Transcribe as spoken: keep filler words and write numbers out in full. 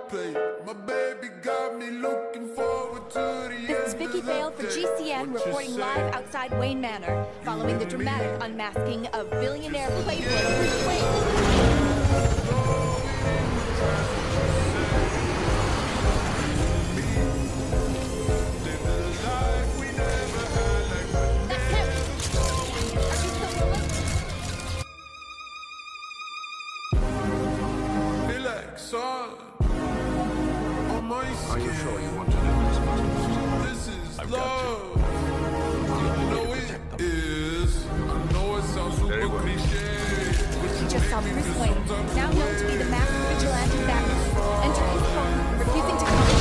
play. My baby got me looking forward to the This is Vicky Vale for G C N reporting live outside Wayne Manor, following the dramatic unmasking of billionaire playboy Bruce Wayne. Son, on my skin. Are you sure you want to do this, Mister This is I've love. got I know it is. I know it sounds super cliche. You just saw Bruce Wayne, now known to be the masked vigilante Batman, enter his home, refusing to come